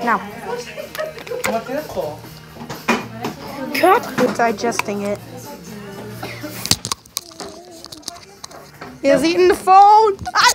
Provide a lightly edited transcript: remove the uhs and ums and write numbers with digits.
Now. What's this for? We're digesting it. He's eating the phone.